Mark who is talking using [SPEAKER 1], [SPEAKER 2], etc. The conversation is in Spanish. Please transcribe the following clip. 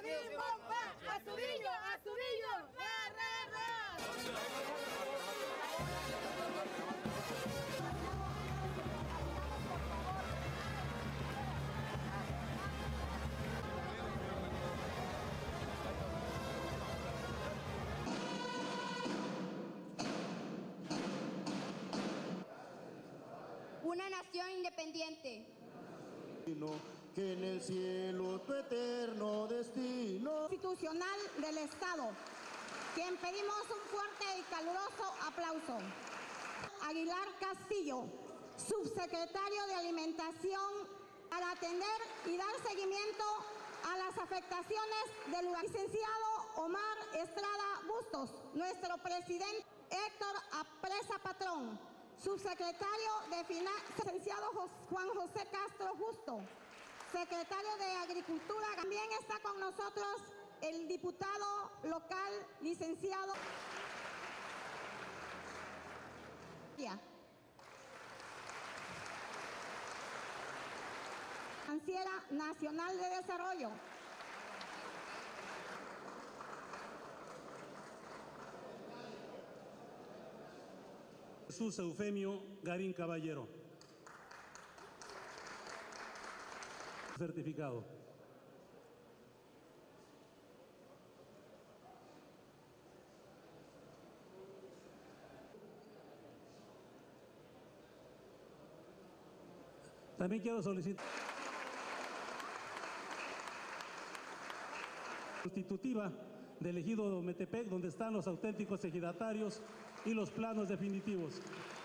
[SPEAKER 1] ¡A Astudillo! ¡Ra, ra, ra!
[SPEAKER 2] Una nación independiente.
[SPEAKER 3] Que en el cielo tu eterno destino
[SPEAKER 4] Constitucional del Estado, quien pedimos un fuerte y caluroso aplauso. Aguilar Castillo, subsecretario de Alimentación, para atender y dar seguimiento a las afectaciones del licenciado Omar Estrada Bustos, nuestro presidente Héctor Apresa Patrón, subsecretario de Finanzas, licenciado Juan José Castro Justo, secretario de Agricultura. También está con nosotros el diputado local, licenciado Financiera Nacional de Desarrollo.
[SPEAKER 5] Jesús Eufemio Garín Caballero. Certificado. También quiero solicitar constitutiva del ejido de Ometepec, donde están los auténticos ejidatarios y los planos definitivos.